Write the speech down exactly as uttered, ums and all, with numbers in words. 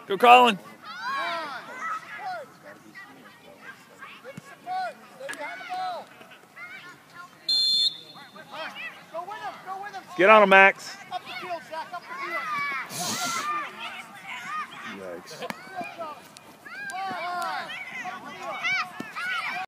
Go, Colin. Get on him, Max. Up the field, Zach, up the field. Yikes.